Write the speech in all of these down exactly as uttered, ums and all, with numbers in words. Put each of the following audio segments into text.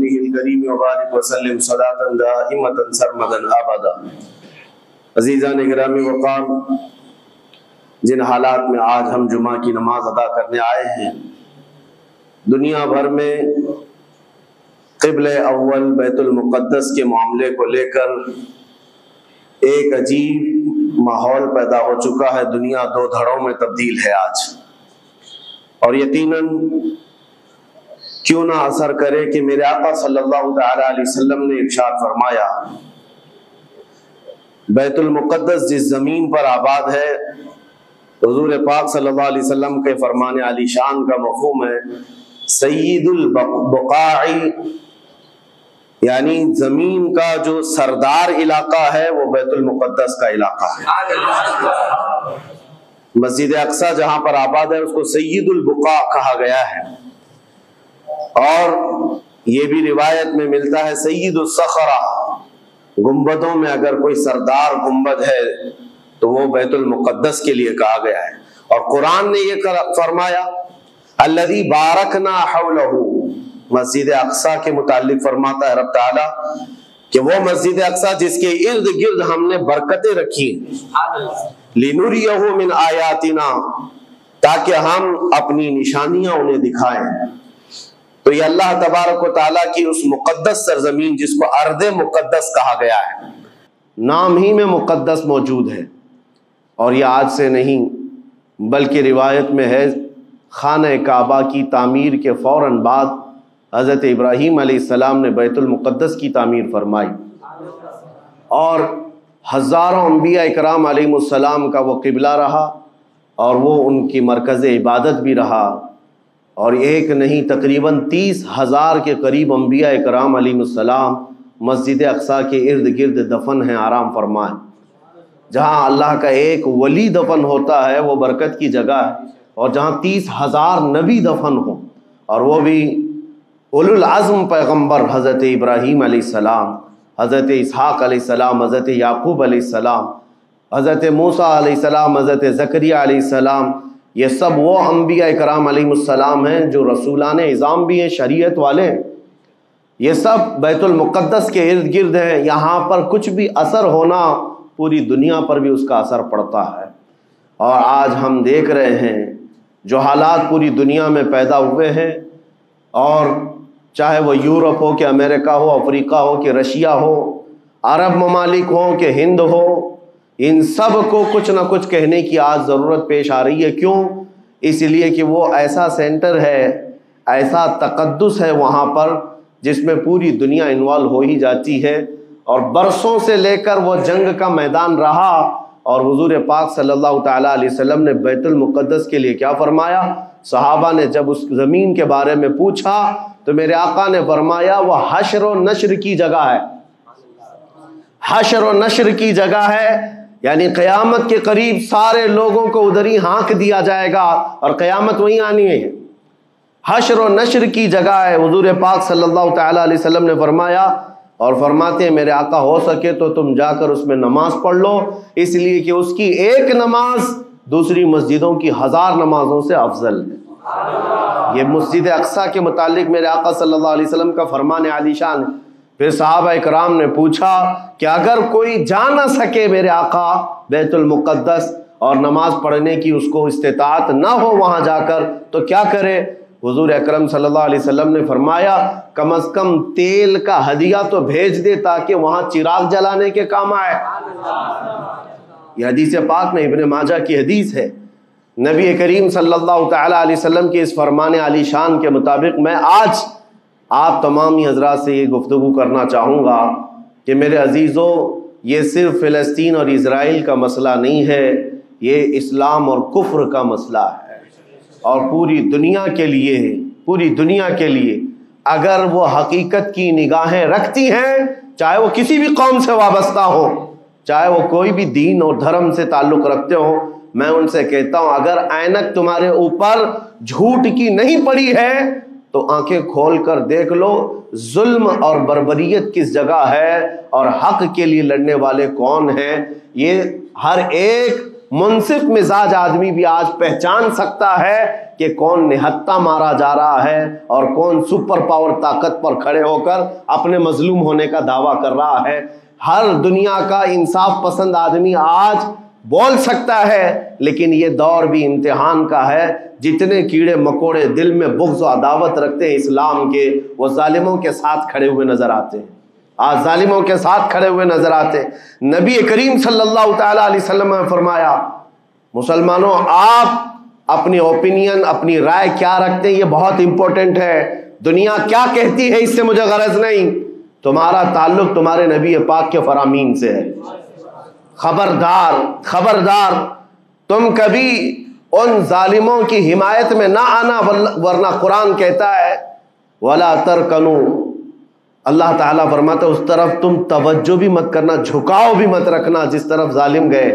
رسوله الكريم وبارك وسلم صلاة دائمة سرمدا ابدا۔ عزیزان گرامی وقام، جن حالات میں آج ہم جمعہ کی نماز ادا کرنے آئے ہیں، دنیا بھر میں قبلہ اول بیت المقدس کے معاملے کو لے کر ایک عجیب ماحول پیدا ہو چکا ہے۔ دنیا دو دھڑوں میں تبدیل ہے آج، اور یقیناً کیوں نہ اثر کرے کہ میرے آقا صلی اللہ تعالی علیہ وسلم نے ارشاد فرمایا، بیت المقدس جس زمین پر آباد ہے، حضور پاک صلی اللہ علیہ وسلم کے فرمان علی شان کا مفہوم ہے سید البقاع، یعنی زمین کا جو سردار علاقہ ہے وہ بیت المقدس کا علاقہ ہے۔ مسجد اقصی جہاں پر آباد ہے اس کو سید البقاع کہا گیا ہے، اور یہ بھی روایت میں ملتا ہے سید الصخرہ، گنبدوں میں اگر کوئی سردار گنبد ہے تو وہ بیت المقدس کے لیے کہا گیا ہے۔ اور قرآن نے یہ فرمایا الذی بارکنا حولہ، مسجد اقصی کے متعلق فرماتا ہے رب تعالیٰ کہ وہ مسجد اقصی جس کے ارد گرد ہم نے برکتیں رکھی، لنریہ من آیاتنا، تاکہ ہم اپنی نشانیاں انہیں دکھائیں۔ تو یہ اللہ تبارک و تعالیٰ کی اس مقدس سرزمین جس کو ارض مقدس کہا گیا ہے، نام ہی میں مقدس موجود ہے، اور یہ آج سے نہیں بلکہ روایت میں ہے خانہ کعبہ کی تعمیر کے فوراً بعد حضرت ابراہیم علیہ السلام نے بیت المقدس کی تعمیر فرمائی، اور ہزاروں انبیاء اکرام علیہ السلام کا وہ قبلہ رہا، اور وہ ان کی مرکز عبادت بھی رہا، اور ایک نہیں تقریباً تیس ہزار کے قریب انبیاء اکرام علیہ السلام مسجد اقصی کے ارد گرد دفن ہیں، آرام فرمائیں۔ جہاں اللہ کا ایک ولی دفن ہوتا ہے وہ برکت کی جگہ ہے، اور جہاں تیس ہزار نبی دفن ہوں، اور وہ بھی اولو العزم پیغمبر حضرت ابراہیم علیہ السلام، حضرت اسحاق علیہ السلام، حضرت یعقوب علیہ السلام، حضرت موسیٰ علیہ السلام، حضرت زکریا علیہ السلام، یہ سب وہ انبیاء کرام علیہ السلام ہیں جو رسولان اعظام بھی ہیں، شریعت والے ہیں۔ یہ سب بیت المقدس کے ارد گرد ہیں۔ یہاں پر کچھ بھی اثر ہونا پوری دنیا پر بھی اس کا اثر پڑتا ہے، اور آج ہم دیکھ رہے ہیں جو حالات پوری دنیا میں پیدا ہوئے ہیں، اور چاہے وہ یورپ ہو کہ امریکہ ہو، افریقہ ہو کہ رشیا ہو، عرب ممالک ہوں کہ ہند ہو، ان سب کو کچھ نہ کچھ کہنے کی آج ضرورت پیش آ رہی ہے۔ کیوں؟ اس لیے کہ وہ ایسا سینٹر ہے، ایسا تقدس ہے وہاں پر جس میں پوری دنیا انوالو ہو ہی جاتی ہے، اور برسوں سے لے کر وہ جنگ کا میدان رہا، اور حضور پاک صلی اللہ تعالیٰ علیہ وسلم نے بیت المقدس کے لیے کیا فرمایا؟ صحابہ نے جب اس زمین کے بارے میں پوچھا تو میرے آقا نے فرمایا وہ حشر و نشر کی جگہ ہے، حشر و نشر کی جگہ ہے، یعنی قیامت کے قریب سارے لوگوں کو ادھر ہی ہانک دیا جائے گا، اور قیامت وہیں آنی ہے۔ حشر و نشر کی جگہ ہے، حضور پاک صلی اللہ تعالیٰ علیہ وسلم نے فرمایا، اور فرماتے ہیں میرے آقا ہو سکے تو تم جا کر اس میں نماز پڑھ لو، اس لیے کہ اس کی ایک نماز دوسری مسجدوں کی ہزار نمازوں سے افضل ہے۔ یہ مسجد اقصی کے متعلق میرے آقا صلی اللہ علیہ وسلم کا فرمان عالی شان ہے۔ پھر صحابہ اکرام نے پوچھا کہ اگر کوئی جا نہ سکے میرے آقا بیت المقدس اور نماز پڑھنے کی اس کو استطاعت نہ ہو وہاں جا کر تو کیا کرے؟ حضور اکرم صلی اللہ علیہ وسلم نے فرمایا کم از کم تیل کا ہدیہ تو بھیج دے تاکہ وہاں چراغ جلانے کے کام آئے۔ یہ حدیث پاک میں ابن ماجہ کی حدیث ہے۔ نبی کریم صلی اللہ تعالیٰ علیہ وسلم کے اس فرمان علی شان کے مطابق میں آج آپ تمام ہی حضرات سے یہ گفتگو کرنا چاہوں گا کہ میرے عزیزوں، یہ صرف فلسطین اور اسرائیل کا مسئلہ نہیں ہے، یہ اسلام اور کفر کا مسئلہ ہے، اور پوری دنیا کے لیے پوری دنیا کے لیے اگر وہ حقیقت کی نگاہیں رکھتی ہیں، چاہے وہ کسی بھی قوم سے وابستہ ہو، چاہے وہ کوئی بھی دین اور دھرم سے تعلق رکھتے ہو، میں ان سے کہتا ہوں اگر اینک تمہارے اوپر جھوٹ کی نہیں پڑی ہے تو آنکھیں کھول کر دیکھ لو ظلم اور بربریت کس جگہ ہے اور حق کے لیے لڑنے والے کون ہیں۔ یہ ہر ایک منصف مزاج آدمی بھی آج پہچان سکتا ہے کہ کون نہتہ مارا جا رہا ہے اور کون سپر پاور طاقت پر کھڑے ہو کر اپنے مظلوم ہونے کا دعویٰ کر رہا ہے۔ ہر دنیا کا انصاف پسند آدمی آج بول سکتا ہے، لیکن یہ دور بھی امتحان کا ہے۔ جتنے کیڑے مکوڑے دل میں بغض و عداوت رکھتے ہیں اسلام کے، وہ ظالموں کے ساتھ کھڑے ہوئے نظر آتے ہیں، آج ظالموں کے ساتھ کھڑے ہوئے نظر آتے ہیں۔ نبی کریم صلی اللہ تعالیٰ علیہ وسلم نے فرمایا، مسلمانوں آپ اپنی اوپینین، اپنی رائے کیا رکھتے ہیں یہ بہت امپورٹنٹ ہے۔ دنیا کیا کہتی ہے اس سے مجھے غرض نہیں، تمہارا تعلق تمہارے نبی پاک کے فرامین سے ہے۔ خبردار خبردار تم کبھی ان ظالموں کی حمایت میں نہ آنا، ورنہ قرآن کہتا ہے وَلَا تَرْكَنُوا، اللہ تعالیٰ فرماتا ہے اس طرف تم توجہ بھی مت کرنا، جھکاؤ بھی مت رکھنا جس طرف ظالم گئے،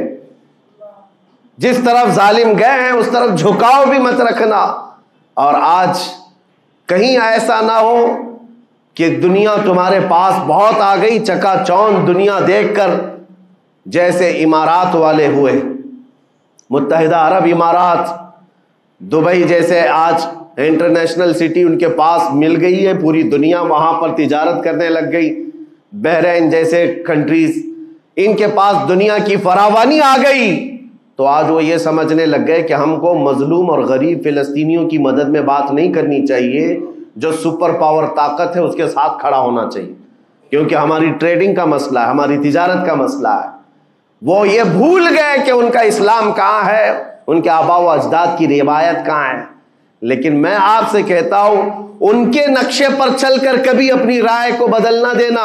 جس طرف ظالم گئے ہیں اس طرف جھکاؤ بھی مت رکھنا۔ اور آج کہیں ایسا نہ ہو کہ دنیا تمہارے پاس بہت آ گئی، چکا چوند دنیا دیکھ کر، جیسے امارات والے ہوئے، متحدہ عرب امارات، دبئی جیسے آج انٹرنیشنل سٹی ان کے پاس مل گئی ہے، پوری دنیا وہاں پر تجارت کرنے لگ گئی، بحرین جیسے کنٹریز، ان کے پاس دنیا کی فراوانی آ گئی، تو آج وہ یہ سمجھنے لگ گئے کہ ہم کو مظلوم اور غریب فلسطینیوں کی مدد میں بات نہیں کرنی چاہیے، جو سپر پاور طاقت ہے اس کے ساتھ کھڑا ہونا چاہیے، کیونکہ ہماری ٹریڈنگ کا مسئلہ ہے، ہماری تجارت کا مسئلہ ہے۔ وہ یہ بھول گئے کہ ان کا اسلام کہاں ہے، ان کے آباء و اجداد کی روایت کہاں ہے۔ لیکن میں آپ سے کہتا ہوں ان کے نقشے پر چل کر کبھی اپنی رائے کو بدل نہ دینا۔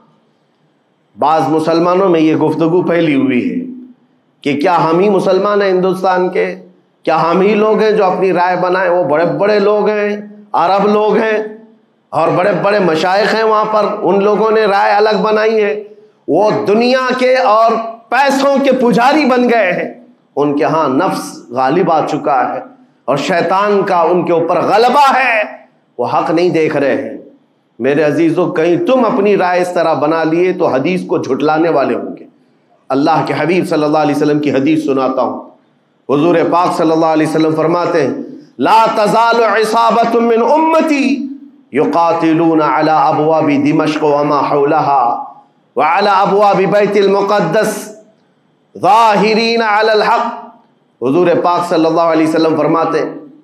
بعض مسلمانوں میں یہ گفتگو پھیلی ہوئی ہے کہ کیا ہم ہی مسلمان ہیں ہندوستان کے، کیا ہم ہی لوگ ہیں جو اپنی رائے بنائیں، وہ بڑے بڑے لوگ ہیں، عرب لوگ ہیں اور بڑے بڑے مشائخ ہیں وہاں پر، ان لوگوں نے رائے الگ بنائی ہے، وہ دنیا کے اور پیسوں کے پجاری بن گئے ہیں، ان کے ہاں نفس غالب آ چکا ہے اور شیطان کا ان کے اوپر غلبہ ہے، وہ حق نہیں دیکھ رہے ہیں۔ میرے عزیزوں، کہیں تم اپنی رائے اس طرح بنا لیے تو حدیث کو جھٹلانے والے ہوں گے۔ اللہ کے حبیب صلی اللہ علیہ وسلم کی حدیث سناتا ہوں، حضور پاک صلی اللہ علیہ وسلم فرماتے ہیں لا تزال عصابۃ من امتی یقاتلون علی ابواب دمشق وما حولها وعلى ابواب بیت المقدس ظاہرین علی الحق۔ حضور پاک صلی اللہ علیہ وسلم فرماتے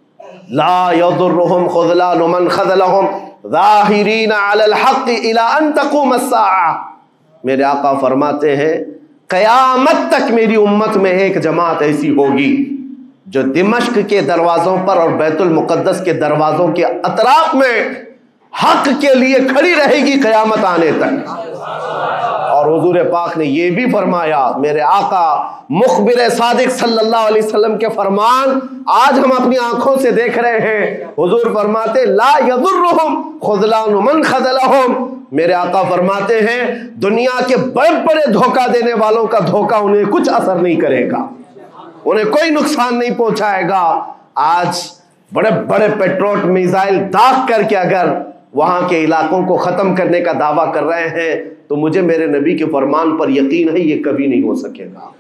لا یضرهم خذلان من خذلهم ظاہرین علی الحق الى ان تقوم الساعہ۔ میرے آقا فرماتے ہیں قیامت تک میری امت میں ایک جماعت ایسی ہوگی جو دمشق کے دروازوں پر اور بیت المقدس کے دروازوں کے اطراف میں حق کے لیے کھڑی رہے گی قیامت آنے تک۔ اور حضور پاک نے یہ بھی فرمایا، میرے آقا مخبر صادق صلی اللہ علیہ وسلم کے فرمان آج ہم اپنی آنکھوں سے دیکھ رہے ہیں۔ حضور فرماتے لا یضرهم خذلان من خذلهم، میرے آقا فرماتے ہیں دنیا کے بڑے بڑے دھوکہ دینے والوں کا دھوکہ انہیں کچھ اثر نہیں کرے گا، انہیں کوئی نقصان نہیں پہنچائے گا۔ آج بڑے بڑے پیٹروٹ میزائل داغ کر کے اگر وہاں کے علاقوں کو ختم کرنے کا دعویٰ کر رہے ہیں تو مجھے میرے نبی کے فرمان پر یقین ہے یہ کبھی نہیں ہو سکے گا،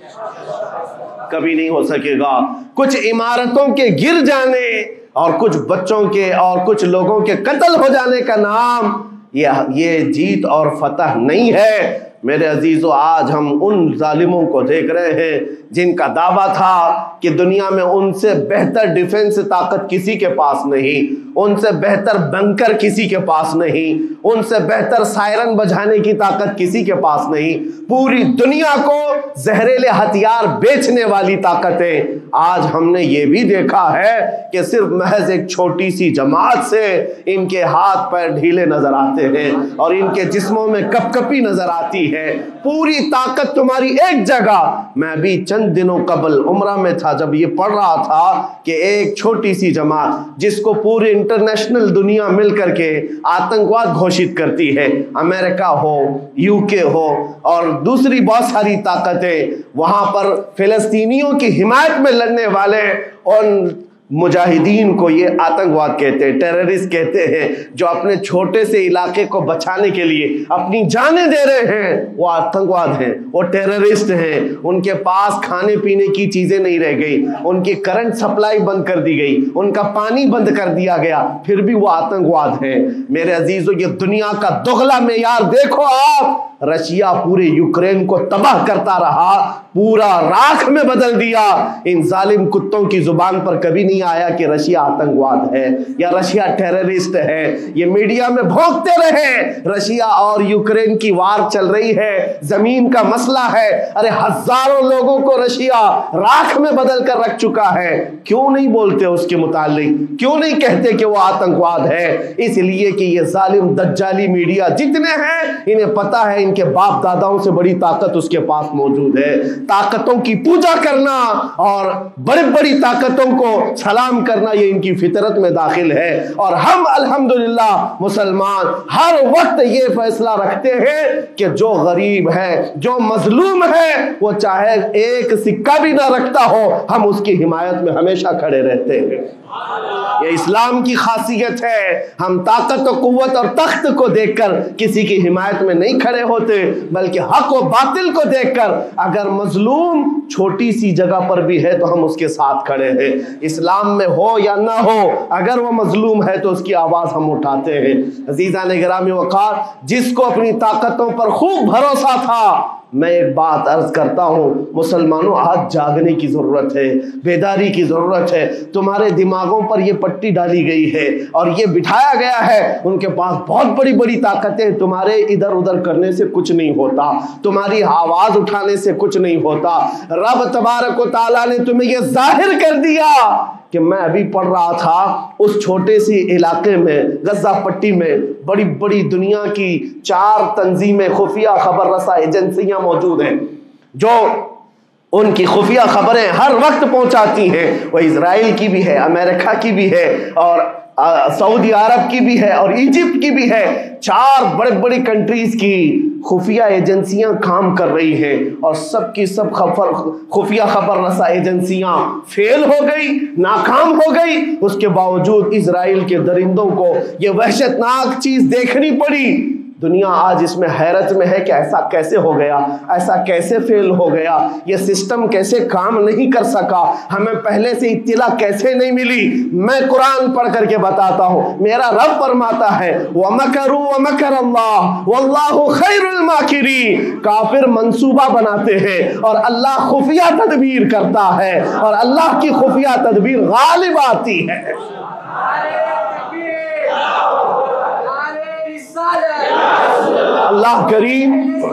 کبھی نہیں ہو سکے گا۔ کچھ عمارتوں کے گر جانے اور کچھ بچوں کے اور کچھ لوگوں کے قتل ہو جانے کا نام یہ یہ جیت اور فتح نہیں ہے۔ میرے عزیزو، آج ہم ان ظالموں کو دیکھ رہے ہیں جن کا دعویٰ تھا کہ دنیا میں ان سے بہتر ڈیفنس طاقت کسی کے پاس نہیں، ان سے بہتر بنکر کسی کے پاس نہیں، ان سے بہتر سائرن بجانے کی طاقت کسی کے پاس نہیں، پوری دنیا کو زہریلے ہتھیار بیچنے والی طاقتیں۔ آج ہم نے یہ بھی دیکھا ہے کہ صرف محض ایک چھوٹی سی جماعت سے ان کے ہاتھ پیر ڈھیلے نظر آتے ہیں اور ان کے جسموں میں کپ کپی نظر آتی ہے۔ پوری طاقت تمہاری ایک جگہ۔ میں بھی چند دنوں قبل عمرہ میں تھا جب یہ پڑھ رہا تھا کہ ایک چھوٹی سی جماعت جس کو پوری انٹرنیشنل دنیا مل کر کے آتنکواد گھوشت کرتی ہے، امریکہ ہو، یو کے ہو اور دوسری بہت ساری طاقتیں، وہاں پر فلسطینیوں کی حمایت میں لڑنے والے ان مجاہدین کو یہ آتنکواد کہتے ہیں، ٹیررسٹ کہتے ہیں، جو اپنے چھوٹے سے علاقے کو بچانے کے لیے اپنی جانیں دے رہے ہیں، وہ آتنکواد ہیں، وہ ٹیررسٹ ہیں۔ ان کے پاس کھانے پینے کی چیزیں نہیں رہ گئی، ان کی کرنٹ سپلائی بند کر دی گئی، ان کا پانی بند کر دیا گیا، پھر بھی وہ آتنکواد ہیں۔ میرے عزیزو، یہ دنیا کا دگلا معیار دیکھو آپ۔ رشیا پورے یوکرین کو تباہ کرتا رہا، پورا راکھ میں بدل دیا۔ ان ظالم کتوں کی زبان پر کبھی نہیں آیا کہ رشیا آتنکواد ہے یا رشیا ٹیررسٹ ہے۔ یہ میڈیا میں بھونکتے رہے رشیا اور یوکرین کی وار چل رہی ہے، زمین کا مسئلہ ہے۔ ارے ہزاروں لوگوں کو رشیا راکھ میں بدل کر رکھ چکا ہے، کیوں نہیں بولتے اس کے متعلق؟ کیوں نہیں کہتے کہ وہ آتنکواد ہے؟ اس لیے کہ یہ ظالم دجالی میڈیا جتنے ہیں، انہیں پتا ہے ان کے باپ داداؤں سے بڑی طاقت اس کے پاس موجود ہے۔ طاقتوں کی پوجا کرنا اور بڑی بڑی طاقتوں کو سلام کرنا یہ ان کی فطرت میں داخل ہے۔ اور ہم الحمدللہ مسلمان ہر وقت یہ فیصلہ رکھتے ہیں کہ جو غریب ہے، جو مظلوم ہے، وہ چاہے ایک سکہ بھی نہ رکھتا ہو، ہم اس کی حمایت میں ہمیشہ کھڑے رہتے ہیں۔ یہ اسلام کی خاصیت ہے۔ ہم طاقت و قوت اور تخت کو دیکھ کر کسی کی حمایت میں نہیں کھڑے ہوتے، بلکہ حق و باطل کو دیکھ کر اگر مظلوم چھوٹی سی جگہ پر بھی ہے تو ہم اس کے ساتھ کھڑے ہیں۔ اسلام میں ہو یا نہ ہو، اگر وہ مظلوم ہے تو اس کی آواز ہم اٹھاتے ہیں۔ عزیزان گرامی وقار، جس کو اپنی طاقتوں پر خوب بھروسہ تھا، میں ایک بات عرض کرتا ہوں، مسلمانوں آج جاگنے کی ضرورت ہے، بیداری کی ضرورت ہے۔ تمہارے دماغوں پر یہ پٹی ڈالی گئی ہے اور یہ بٹھایا گیا ہے، ان کے پاس بہت بڑی بڑی طاقتیں، تمہارے ادھر ادھر کرنے سے کچھ نہیں ہوتا، تمہاری آواز اٹھانے سے کچھ نہیں ہوتا۔ رب تبارک و تعالیٰ نے تمہیں یہ ظاہر کر دیا کہ میں ابھی پڑھ رہا تھا اس چھوٹے سی علاقے میں، غزہ پٹی میں بڑی بڑی دنیا کی چار تنظیمیں، خفیہ خبر رساں ایجنسیاں موجود ہیں جو ان کی خفیہ خبریں ہر وقت پہنچاتی ہیں۔ وہ اسرائیل کی بھی ہے، امریکہ کی بھی ہے، اور سعودی عرب کی بھی ہے، اور ایجپٹ کی بھی ہے۔ چار بڑے بڑی کنٹریز کی خفیہ ایجنسیاں کام کر رہی ہیں، اور سب کی سب خبر خفیہ خبر رساں ایجنسیاں فیل ہو گئی، ناکام ہو گئی۔ اس کے باوجود اسرائیل کے درندوں کو یہ وحشتناک چیز دیکھنی پڑی۔ دنیا آج اس میں حیرت میں ہے کہ ایسا کیسے ہو گیا، ایسا کیسے فیل ہو گیا، یہ سسٹم کیسے کام نہیں کر سکا، ہمیں پہلے سے اطلاع کیسے نہیں ملی۔ میں قرآن پڑھ کر کے بتاتا ہوں، میرا رب فرماتا ہے وَمَكَرُوا وَمَكَرَ اللَّهُ وَاللَّهُ خَيْرُ الْمَاكِرِينَ۔ کافر منصوبہ بناتے ہیں اور اللہ خفیہ تدبیر کرتا ہے، اور اللہ کی خفیہ تدبیر غالب آتی ہے۔ اللہ کریم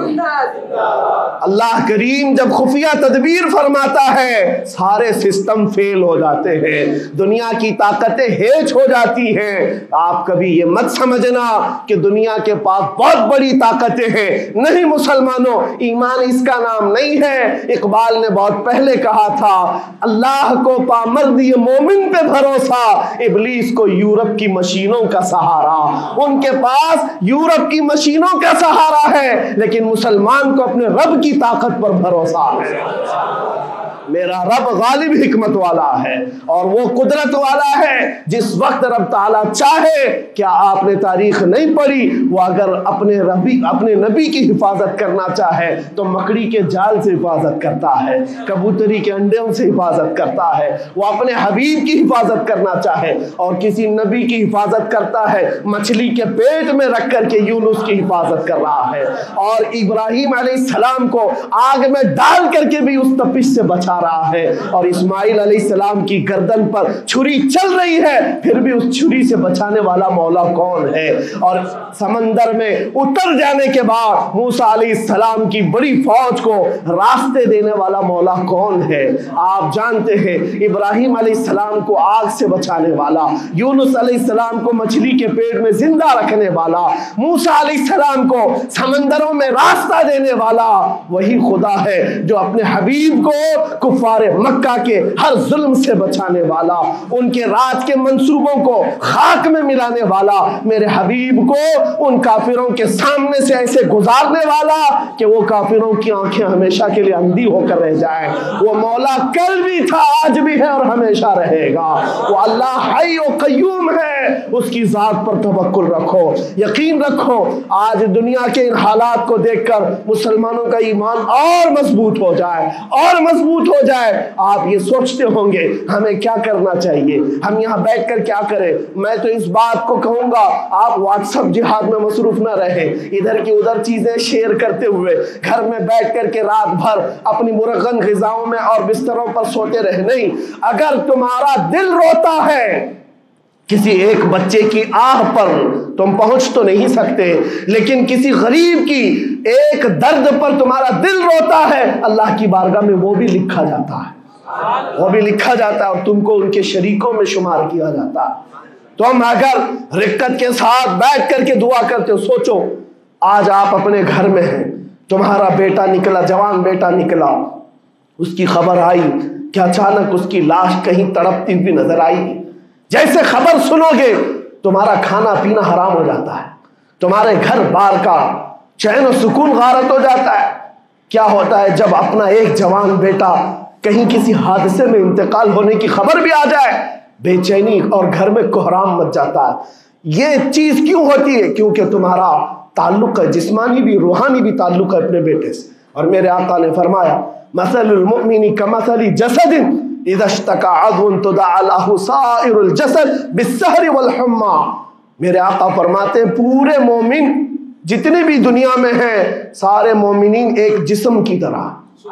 اللہ کریم جب خفیہ تدبیر فرماتا ہے، سارے سسٹم فیل ہو جاتے ہیں، دنیا کی طاقتیں ہیچ ہو جاتی ہیں۔ آپ کبھی یہ مت سمجھنا کہ دنیا کے پاس بہت بڑی طاقتیں ہیں، نہیں مسلمانوں، ایمان اس کا نام نہیں ہے۔ اقبال نے بہت پہلے کہا تھا، اللہ کو پامرد یہ مومن پہ بھروسہ، ابلیس کو یورپ کی مشینوں کا سہارا۔ ان کے پاس یورپ کی مشینوں کا سہارا ہے، لیکن مسلمان کو اپنے رب کی طاقت پر بھروسہ ہے۔ میرا رب غالب حکمت والا ہے اور وہ قدرت والا ہے۔ جس وقت رب تعالیٰ چاہے، کیا آپ نے تاریخ نہیں پڑھی، وہ اگر اپنے ربی اپنے نبی کی حفاظت کرنا چاہے تو مکڑی کے جال سے حفاظت کرتا ہے، کبوتری کے انڈوں سے حفاظت کرتا ہے۔ وہ اپنے حبیب کی حفاظت کرنا چاہے اور کسی نبی کی حفاظت کرتا ہے، مچھلی کے پیٹ میں رکھ کر کے یونس کی حفاظت کر رہا ہے، اور ابراہیم علیہ السلام کو آگ میں ڈال کر کے بھی اس تپش سے بچا رہا ہے، اور اسماعیل علیہ السلام کی گردن پر چھری چل رہی ہے، پھر بھی اس چھری سے بچانے والا مولا کون ہے؟ اور سمندر میں اتر جانے کے بعد موسیٰ علیہ السلام کی بڑی فوج کو راستے دینے والا مولا کون ہے؟ آپ جانتے ہیں، ابراہیم علیہ السلام کو آگ سے بچانے والا، یونس علیہ السلام کو مچھلی کے پیٹ میں زندہ رکھنے والا، موسیٰ علیہ السلام کو سمندروں میں راستہ دینے والا وہی خدا ہے جو اپنے حبیب کو کفار مکہ کے ہر ظلم سے بچانے والا، ان کے رات کے منصوبوں کو خاک میں ملانے والا، میرے حبیب کو ان کافروں کے سامنے سے ایسے گزارنے والا کہ وہ کافروں کی آنکھیں ہمیشہ کے لیے اندھی ہو کر رہ جائیں۔ وہ مولا کل بھی تھا، آج بھی ہے اور ہمیشہ رہے گا۔ وہ اللہ حی و قیوم ہے، اس کی ذات پر توکل رکھو، یقین رکھو۔ آج دنیا کے ان حالات کو دیکھ کر مسلمانوں کا ایمان اور مضبوط ہو جائے اور مضبوط ہو جائے۔ آپ یہ سوچتے ہوں گے ہمیں کیا کرنا چاہیے، ہم یہاں بیٹھ کر کیا کریں؟ میں تو اس بات کو کہوں گا آپ واٹس ایپ جہاد میں مصروف نہ رہیں، ادھر کی ادھر چیزیں شیئر کرتے ہوئے گھر میں بیٹھ کر کے رات بھر اپنی مرغن غذاؤں میں اور بستروں پر سوتے رہے نہیں۔ اگر تمہارا دل روتا ہے کسی ایک بچے کی آہ پر تم پہنچ تو نہیں سکتے، لیکن کسی غریب کی ایک درد پر تمہارا دل روتا ہے، اللہ کی بارگاہ میں وہ بھی لکھا جاتا ہے، وہ بھی لکھا جاتا ہے اور تم کو ان کے شریکوں میں شمار کیا جاتا ہے۔ تم اگر رقت کے ساتھ بیٹھ کر کے دعا کرتے ہو، سوچو آج آپ اپنے گھر میں ہیں، تمہارا بیٹا نکلا، جوان بیٹا نکلا، اس کی خبر آئی کہ اچانک اس کی لاش کہیں تڑپتی ہوئی نظر آئی، جیسے خبر سنو گے تمہارا کھانا پینا حرام ہو جاتا ہے، تمہارے گھر بار کا چین و سکون غارت ہو جاتا ہے۔ کیا ہوتا ہے جب اپنا ایک جوان بیٹا کہیں کسی حادثے میں انتقال ہونے کی خبر بھی آ جائے، بے چینی اور گھر میں کوہرام مچ جاتا ہے۔ یہ چیز کیوں ہوتی ہے؟ کیونکہ تمہارا تعلق ہے، جسمانی بھی روحانی بھی تعلق ہے اپنے بیٹے سے۔ اور میرے آقا نے فرمایا مثل المؤمن کمثل جسد اذا اشتكى عضو تداعى له سائر الجسد بالسهر والحمى۔ میرے آقا فرماتے ہیں پورے مومن جتنے بھی دنیا میں ہیں سارے مومنین ایک جسم کی طرح،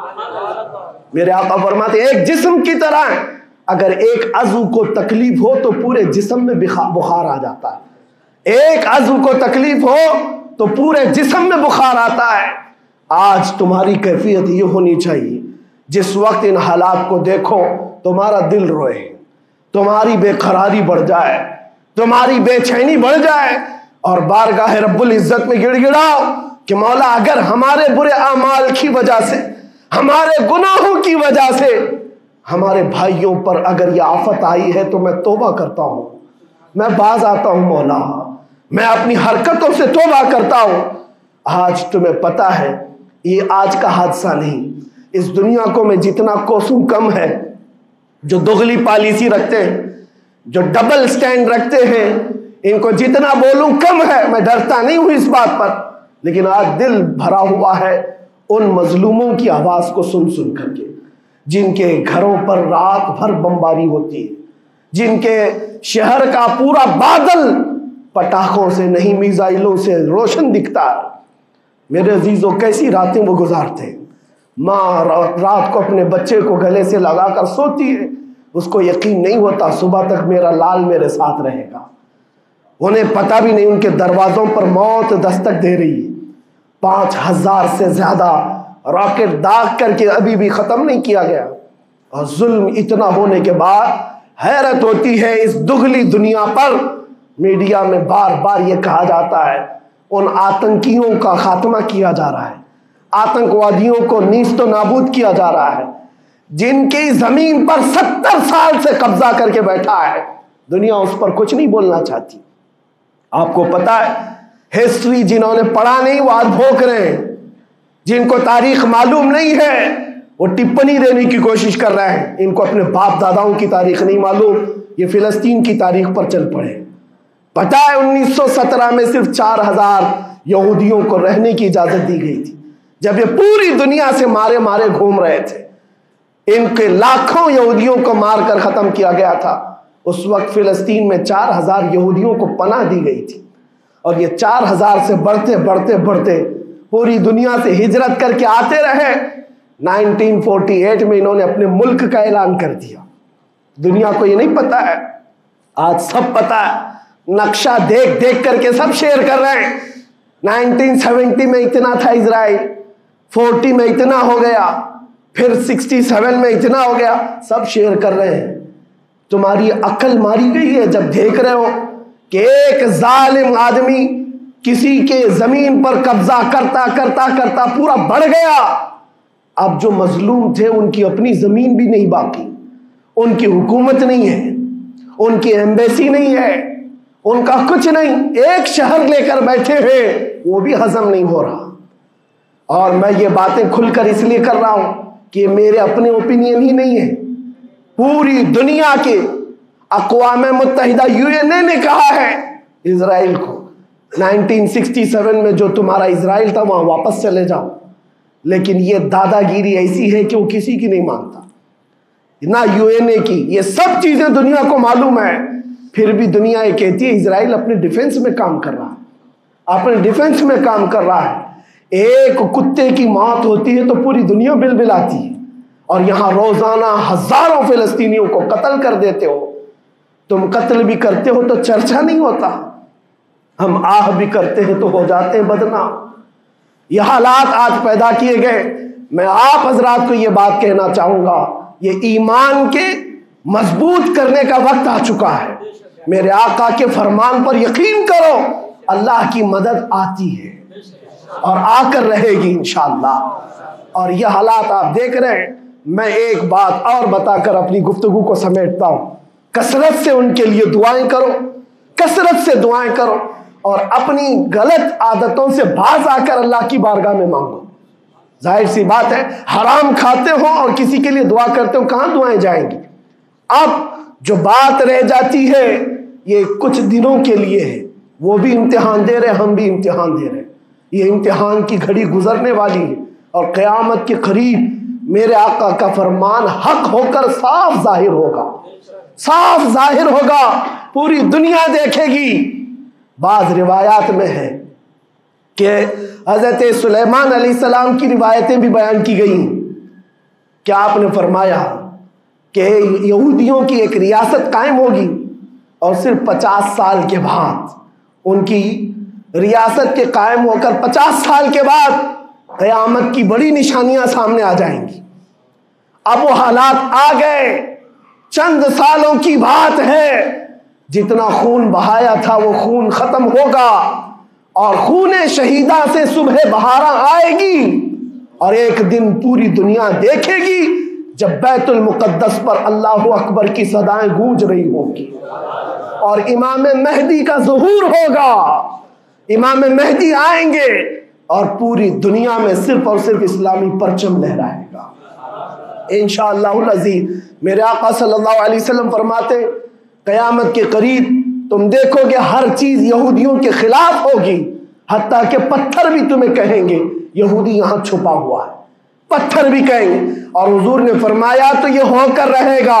میرے آقا فرماتے ہیں ایک جسم کی طرح ہیں، اگر ایک عضو کو تکلیف ہو تو پورے جسم میں بخار آ جاتا ہے، ایک عضو کو تکلیف ہو تو پورے جسم میں بخار آتا ہے۔ آج تمہاری کیفیت یہ ہونی چاہیے جس وقت ان حالات کو دیکھو تمہارا دل روئے، تمہاری بے قراری بڑھ جائے، تمہاری بے چینی بڑھ جائے اور بارگاہ رب العزت میں گڑ گڑاؤ کہ مولا اگر ہمارے برے اعمال کی وجہ سے، ہمارے گناہوں کی وجہ سے ہمارے بھائیوں پر اگر یہ آفت آئی ہے تو میں توبہ کرتا ہوں، میں باز آتا ہوں مولا، میں اپنی حرکتوں سے توبہ کرتا ہوں۔ آج تمہیں پتا ہے یہ آج کا حادثہ نہیں، اس دنیا کو میں جتنا کوسوں کم ہے جو دغلی پالیسی رکھتے ہیں، جو ڈبل سٹینڈ رکھتے ہیں، ان کو جتنا بولوں کم ہے، میں ڈرتا نہیں ہوں اس بات پر، لیکن آج دل بھرا ہوا ہے ان مظلوموں کی آواز کو سن سن کر کے، جن کے گھروں پر رات بھر بمباری ہوتی ہے، جن کے شہر کا پورا بادل پٹاخوں سے نہیں میزائلوں سے روشن دکھتا ہے۔ میرے عزیزوں کیسی راتیں وہ گزارتے ہیں، ماں رات کو اپنے بچے کو گلے سے لگا کر سوتی ہے، اس کو یقین نہیں ہوتا صبح تک میرا لال میرے ساتھ رہے گا، انہیں پتہ بھی نہیں ان کے دروازوں پر موت دستک دے رہی ہے۔ پانچ ہزار سے زیادہ راکٹ داغ کر کے ابھی بھی ختم نہیں کیا گیا، اور ظلم اتنا ہونے کے بعد حیرت ہوتی ہے اس دگلی دنیا پر میڈیا میں بار بار یہ کہا جاتا ہے ان آتنکیوں کا خاتمہ کیا جا رہا ہے، آتنکوادیوں کو نیست و نابود کیا جا رہا ہے، جن کی زمین پر ستر سال سے قبضہ کر کے بیٹھا ہے، دنیا اس پر کچھ نہیں بولنا چاہتی۔ آپ کو پتا ہے ہسٹری جنہوں نے پڑھا نہیں وہ آج بھوک رہے ہیں، جن کو تاریخ معلوم نہیں ہے وہ ٹپنی دینے کی کوشش کر رہے ہیں، ان کو اپنے باپ داداؤں کی تاریخ نہیں معلوم، یہ فلسطین کی تاریخ پر چل پڑے۔ پتہ ہے انیس سو سترہ میں صرف چار ہزار یہودیوں کو رہنے کی اجازت دی گئی تھی، جب یہ پوری دنیا سے مارے مارے گھوم رہے تھے، ان کے لاکھوں یہودیوں کو مار کر ختم کیا گیا تھا۔ اس وقت فلسطین میں چار ہزار یہودیوں کو پناہ دی گئی تھی، اور یہ چار ہزار سے بڑھتے بڑھتے بڑھتے پوری دنیا سے ہجرت کر کے آتے رہے۔ نائنٹین فورٹی ایٹ میں انہوں نے اپنے ملک کا اعلان کر دیا۔ دنیا کو یہ نہیں پتا ہے، آج سب پتا ہے، نقشہ دیکھ دیکھ کر کے سب شیئر کر رہے ہیں۔ نائنٹین سیونٹی میں اتنا تھا اسرائیل، فورٹی میں اتنا ہو گیا، پھر سکسٹی سیون میں اتنا ہو گیا، سب شیئر کر رہے ہیں۔ تمہاری عقل ماری گئی ہے جب دیکھ رہے ہو کہ ایک ظالم آدمی کسی کے زمین پر قبضہ کرتا کرتا کرتا پورا بڑھ گیا، اب جو مظلوم تھے ان کی اپنی زمین بھی نہیں باقی، ان کی حکومت نہیں ہے، ان کی ایمبیسی نہیں ہے، ان کا کچھ نہیں، ایک شہر لے کر بیٹھے ہیں، وہ بھی ہضم نہیں ہو رہا۔ اور میں یہ باتیں کھل کر اس لیے کر رہا ہوں کہ یہ میرے اپنے اوپینین ہی نہیں ہے، پوری دنیا کے اقوام متحدہ یو این اے نے کہا ہے اسرائیل کو نائنٹین سکسٹی سیون میں جو تمہارا اسرائیل تھا وہاں واپس چلے جاؤ، لیکن یہ دادا گیری ایسی ہے کہ وہ کسی کی نہیں مانتا، نہ یو این اے کی، یہ سب چیزیں دنیا کو معلوم ہے، پھر بھی دنیا یہ کہتی ہے اسرائیل اپنے ڈیفنس میں کام کر رہا ہے، اپنے ڈیفنس میں کام کر رہا ہے۔ ایک کتے کی موت ہوتی ہے تو پوری دنیا بل بلاتی ہے، اور یہاں روزانہ ہزاروں فلسطینیوں کو قتل کر دیتے ہو، تم قتل بھی کرتے ہو تو چرچا نہیں ہوتا، ہم آہ بھی کرتے ہیں تو ہو جاتے ہیں بدنام۔ یہ حالات آج پیدا کیے گئے۔ میں آپ حضرات کو یہ بات کہنا چاہوں گا، یہ ایمان کے مضبوط کرنے کا وقت آ چکا ہے۔ میرے آقا کے فرمان پر یقین کرو، اللہ کی مدد آتی ہے اور آ کر رہے گی انشاءاللہ۔ اور یہ حالات آپ دیکھ رہے ہیں۔ میں ایک بات اور بتا کر اپنی گفتگو کو سمیٹتا ہوں، کثرت سے ان کے لیے دعائیں کرو، کثرت سے دعائیں کرو، اور اپنی غلط عادتوں سے باز آ کر اللہ کی بارگاہ میں مانگو۔ ظاہر سی بات ہے، حرام کھاتے ہو اور کسی کے لیے دعا کرتے ہو، کہاں دعائیں جائیں گی؟ اب جو بات رہ جاتی ہے یہ کچھ دنوں کے لیے ہے، وہ بھی امتحان دے رہے، ہم بھی امتحان دے رہے، یہ امتحان کی گھڑی گزرنے والی ہے، اور قیامت کے قریب میرے آقا کا فرمان حق ہو کر صاف ظاہر ہوگا، صاف ظاہر ہوگا، پوری دنیا دیکھے گی۔ بعض روایات میں ہے کہ حضرت سلیمان علیہ السلام کی روایتیں بھی بیان کی گئیں کہ آپ نے فرمایا کہ یہودیوں کی ایک ریاست قائم ہوگی، اور صرف پچاس سال کے بعد ان کی ریاست کے قائم ہو کر پچاس سال کے بعد قیامت کی بڑی نشانیاں سامنے آ جائیں گی۔ اب وہ حالات آ گئے، چند سالوں کی بات ہے، جتنا خون بہایا تھا وہ خون ختم ہوگا، اور خون شہیدہ سے صبح بہارا آئے گی، اور ایک دن پوری دنیا دیکھے گی جب بیت المقدس پر اللہ اکبر کی صدائیں گونج رہی ہوں گی، اور امام مہدی کا ظہور ہوگا، امام مہدی آئیں گے، اور پوری دنیا میں صرف اور صرف اسلامی پرچم لہرائے گا انشاءاللہ العزیز۔ میرے آقا صلی اللہ علیہ وسلم فرماتے قیامت کے قریب تم دیکھو گے ہر چیز یہودیوں کے خلاف ہوگی، حتیٰ کہ پتھر بھی تمہیں کہیں گے یہودی یہاں چھپا ہوا ہے، پتھر بھی کہیں گے۔ اور حضور نے فرمایا تو یہ ہو کر رہے گا،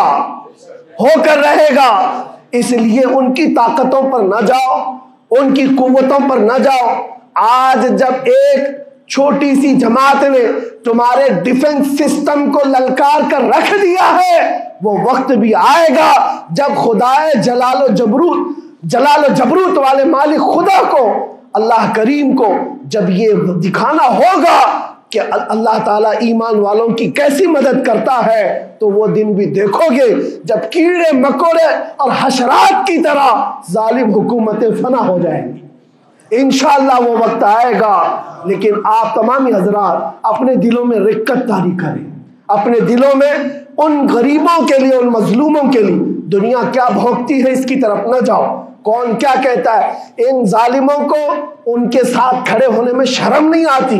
ہو کر رہے گا، اس لیے ان کی طاقتوں پر نہ جاؤ، ان کی قوتوں پر نہ جاؤ۔ آج جب ایک چھوٹی سی جماعت نے تمہارے ڈیفنس سسٹم کو للکار کر رکھ دیا ہے، وہ وقت بھی آئے گا جب خدائے جلال و جبروت جلال و جبروت والے مالک خدا کو، اللہ کریم کو جب یہ دکھانا ہوگا کہ اللہ تعالیٰ ایمان والوں کی کیسی مدد کرتا ہے، تو وہ دن بھی دیکھو گے جب کیڑے مکوڑے اور حشرات کی طرح ظالم حکومتیں فنا ہو جائیں گی۔ انشاءاللہ وہ وقت آئے گا، لیکن آپ تمامی حضرات اپنے دلوں میں رقت طاری کریں، اپنے دلوں میں ان غریبوں کے لیے، ان مظلوموں کے لیے دنیا کیا بھوگتی ہے اس کی طرف نہ جاؤ، کون کیا کہتا ہے، ان ظالموں کو ان کے ساتھ کھڑے ہونے میں شرم نہیں آتی۔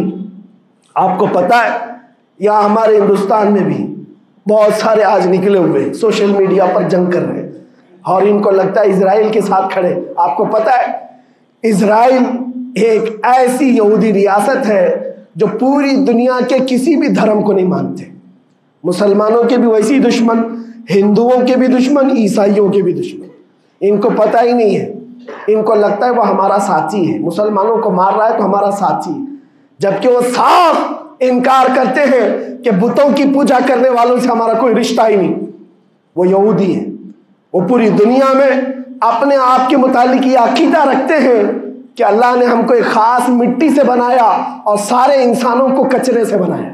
آپ کو پتا ہے یہاں ہمارے ہندوستان میں بھی بہت سارے آج نکلے ہوئے سوشل میڈیا پر جنگ کر رہے ہیں، اور ان کو لگتا ہے اسرائیل کے ساتھ کھڑے۔ آپ کو پتا ہے اسرائیل ایک ایسی یہودی ریاست ہے جو پوری دنیا کے کسی بھی دھرم کو نہیں مانتے، مسلمانوں کے بھی ویسی دشمن، ہندوؤں کے بھی دشمن، عیسائیوں کے بھی دشمن۔ ان کو پتہ ہی نہیں ہے، ان کو لگتا ہے وہ ہمارا ساتھی ہے، مسلمانوں کو مار رہا ہے تو ہمارا ساتھی ہے، جبکہ وہ صاف انکار کرتے ہیں کہ بتوں کی پوجا کرنے والوں سے ہمارا کوئی رشتہ ہی نہیں، وہ یہودی ہیں۔ وہ پوری دنیا میں اپنے آپ کے متعلق یہ عقیدہ رکھتے ہیں کہ اللہ نے ہم کو ایک خاص مٹی سے بنایا اور سارے انسانوں کو کچرے سے بنایا،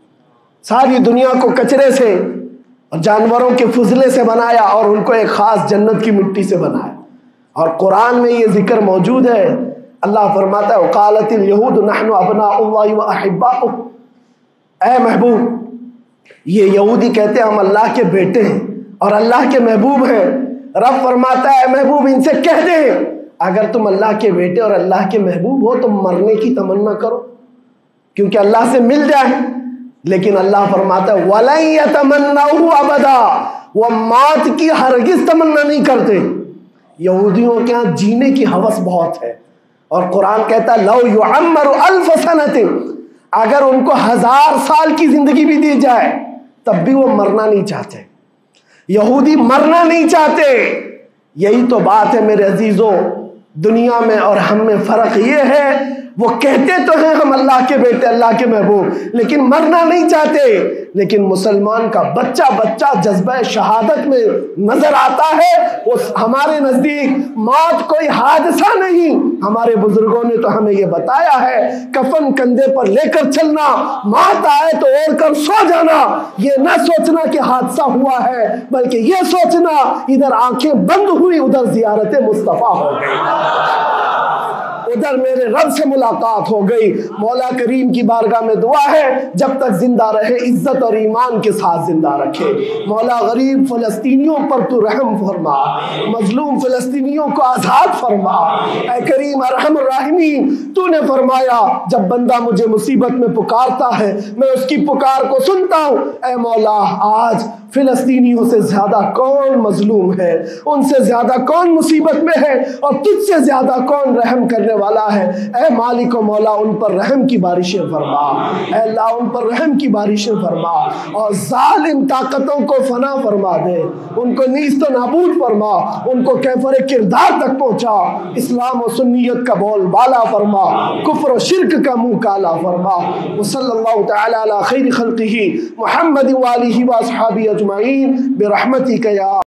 ساری دنیا کو کچرے سے اور جانوروں کے فضلے سے بنایا، اور ان کو ایک خاص جنت کی مٹی سے بنایا۔ اور قرآن میں یہ ذکر موجود ہے، اللہ فرماتا ہے وقالت اليہود نحن ابناء اللہ واحباؤہ، اے محبوب، یہ یہودی کہتے ہیں ہم اللہ کے بیٹے ہیں اور اللہ کے محبوب ہیں۔ رب فرماتا ہے اے محبوب ان سے کہہ دیں اگر تم اللہ کے بیٹے اور اللہ کے محبوب ہو تو مرنے کی تمنا کرو، کیونکہ اللہ سے مل جائے۔ لیکن اللہ فرماتا ہے وَلَن يَتَمَنَّوْهُ أَبَدًا، وہ موت کی ہرگز تمنا نہیں کرتے۔ یہودیوں کے ہاں جینے کی ہوس بہت ہے، اور قرآن کہتا ہے لَوْ يُعَمَّرُ أَلْفَ سَنَةٍ، اگر ان کو ہزار سال کی زندگی بھی دی جائے تب بھی وہ مرنا نہیں چاہتے۔ یہودی مرنا نہیں چاہتے۔ یہی تو بات ہے میرے عزیزوں، دنیا میں اور ہم میں فرق یہ ہے وہ کہتے تو ہیں ہم اللہ کے بیٹے اللہ کے محبوب، لیکن مرنا نہیں چاہتے۔ لیکن مسلمان کا بچہ بچہ جذبہ شہادت میں نظر آتا ہے۔ وہ ہمارے نزدیک موت کوئی حادثہ نہیں، ہمارے بزرگوں نے تو ہمیں یہ بتایا ہے کفن کندھے پر لے کر چلنا، موت آئے تو اوڑھ کر سو جانا، یہ نہ سوچنا کہ حادثہ ہوا ہے، بلکہ یہ سوچنا ادھر آنکھیں بند ہوئی ادھر زیارت مصطفیٰ ہو گئی، ادھر میرے رب سے ملاقات ہو گئی۔ مولا کریم کی بارگاہ میں دعا ہے جب تک زندہ رہے عزت اور ایمان کے ساتھ زندہ رکھے۔ مولا غریب فلسطینیوں پر تو رحم فرما، مظلوم فلسطینیوں کو آزاد فرما۔ اے کریم ارحم الراحمین، تو نے فرمایا جب بندہ مجھے مصیبت میں پکارتا ہے میں اس کی پکار کو سنتا ہوں۔ اے مولا آج فلسطینیوں سے زیادہ کون مظلوم ہے، ان سے زیادہ کون مصیبت میں ہے، اور تجھ سے زیادہ کون رحم کرنے والا ہے۔ اے مالک و مولا ان پر رحم کی بارشیں فرما، اے اللہ ان پر رحم کی بارشیں فرما، اور ظالم طاقتوں کو فنا فرما دے، ان کو نیست و نابود فرما، ان کو کیفر کردار تک پہنچا، اسلام و سنیت کا بول بالا فرما، کفر و شرک کا منہ کالا فرما۔ وصلی اللہ تعالی علی خیر خلقہ محمد وآلہ واصحابہ اجمعین برحمتک یا